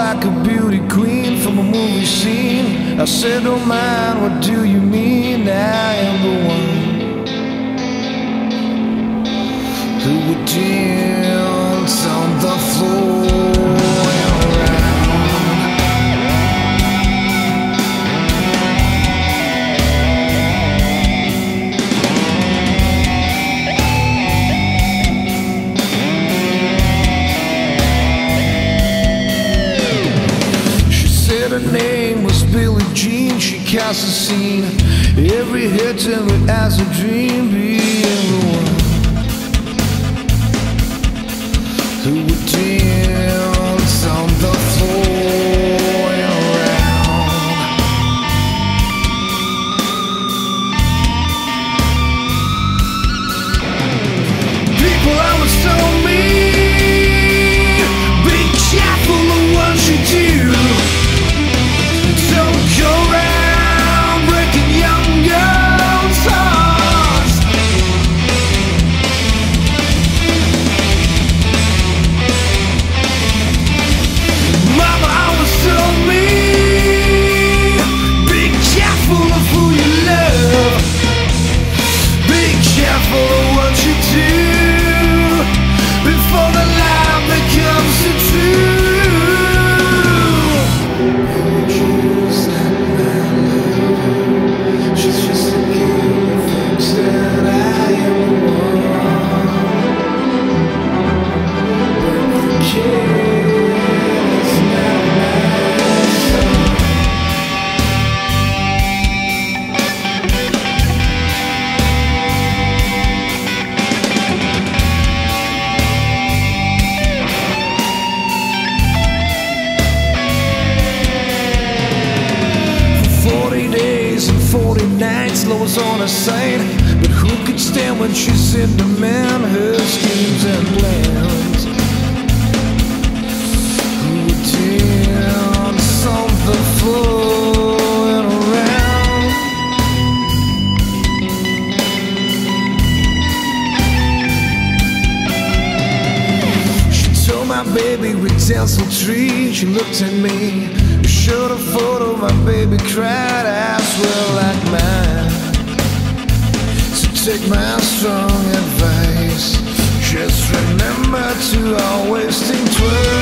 like a beauty queen from a movie scene. I said, don't mind, what do you mean? I am the one who would dance on the floor around. Her name was Billie Jean. She cast a scene. Every hit to it as a dream, being the one who would dance on the floor around. People always told me, be careful of what you do. Don't go around breaking young girls' hearts. Mama always told me, be careful of who you love. Be careful of what you do before the lie becomes the truth. Lois on her side, but who could stand when she's in demand? Her schemes and plans. Who would dance on the floor and around? She told my baby we'd dance on tree. She looked at me, showed a photo, my baby cried, eyes were like mine. Take my strong advice, just remember to always think twice.